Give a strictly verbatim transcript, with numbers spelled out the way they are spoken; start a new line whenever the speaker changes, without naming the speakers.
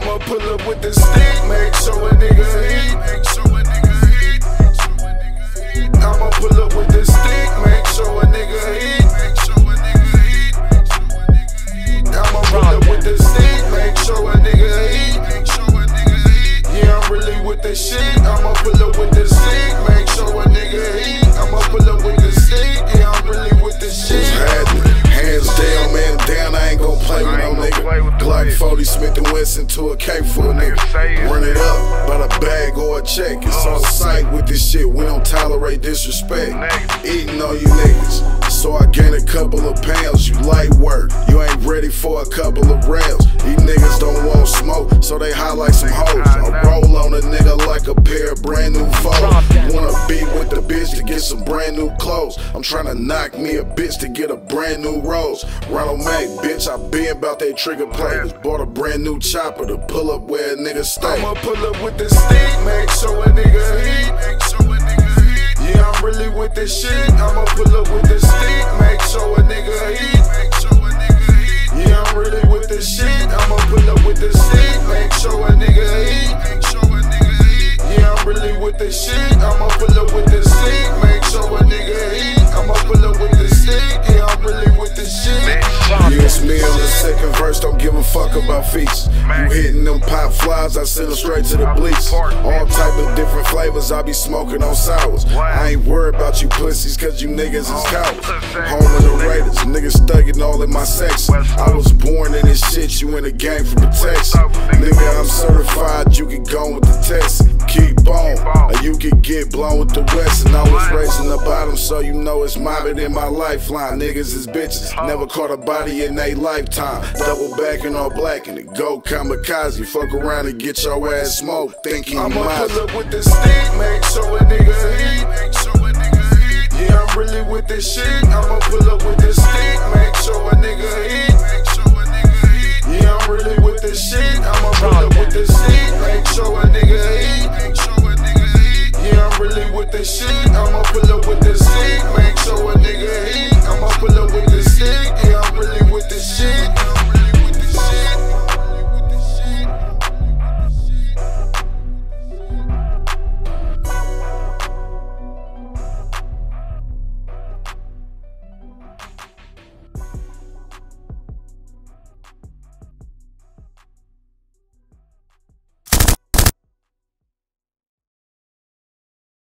I'ma pull up with the stick, make sure a nigga eat. I'ma pull up with the stick, make sure a nigga eat. I'ma pull up with the stick, make sure a nigga eat. Yeah, I'm really with the shit. I'ma pull up with the stick, make sure a nigga eat. I'ma pull up with the stick, yeah, I'm really with the shit.
Hands down, man, down, I ain't gon' play with no nigga. Glock forty Smith and Wesson to a K for a nigga. Run it up, by the bag or a check. It's on sight with this shit, we don't tolerate disrespect. Eating on you niggas, so I gain a couple of pounds. You light work, you ain't ready for a couple of rounds. These niggas don't want smoke, so they highlight some hoes. I roll on a nigga like a pair of brand new foes. Wanna be with the bitch to get some brand new clothes. I'm tryna knock me a bitch to get a brand new rose. Ronald Mack, bitch, I been about that trigger play. Just bought a brand new chopper to pull up where a nigga stay.
I'ma pull up with the stick, make sure a nigga eat. Yeah, I'm really with this shit. I'ma pull up with the stick, make sure a nigga eat. Yeah, I'm really with this shit. I'ma pull up with the stick, make sure a nigga eat. Yeah, I'm really with this shit. I'ma pull up with the stick, make sure a nigga eat. I'ma pull up with the stick, yeah, I'm really with this shit.
Yeah, it's me on the second verse, don't give a fuck about feats. You hitting them pop flies, I send them straight to the bleach. All type of different flavors, I be smoking on sours. I ain't worried about you pussies, cause you niggas is cowards. Home of the Raiders, niggas thugging all in my section. I was born in this shit, you in the game for protection. Nigga, I'm certified, you can go with the test. Keep on, or you can get blown with the West. And I was raising the bottom, so you know it's mobbing in my lifeline. Niggas is bitches, never caught a body in they lifetime. Double backing all black and it go kamikaze. Fuck around and get your ass smoked, thinking you might.
I'ma pull up with the stick, make sure a nigga eat. Yeah, I'm really with this shit. I'ma pull up with the stick, make sure a nigga eat. Yeah, I'm really with this shit. I'ma pull up with the stick, make sure a nigga eat. Yeah, I'm really with this shit.